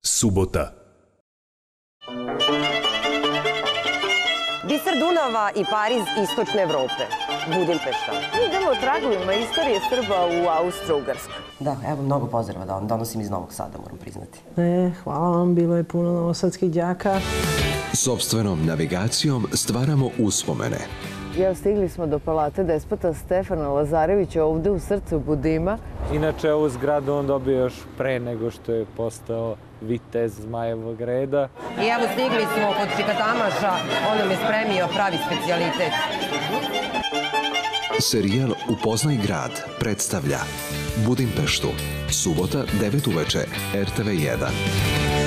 Subota. Biser Dunava i Pariz istočne Evrope. Budimpešta. Idemo tragovima istorije Srba u Austro-Ugarsku. Da, evo mnogo pozdrava da vam donosim iz Novog Sada, moram priznati. Hvala vam, bilo je puno novosadskih đaka. Sopstvenom navigacijom stvaramo uspomene. Stigli smo do palate despota Stefana Lazarevića ovde u srcu Budima. Inače, ovu zgradu on dobio još pre nego što je postao vitez Zmajevog reda. I evo stigli smo kod Čikatamaša, on nam je spremio pravi specijalitet. Serijal Upoznaj grad predstavlja Budimpeštu. Subota, 9 uveče, RTV1.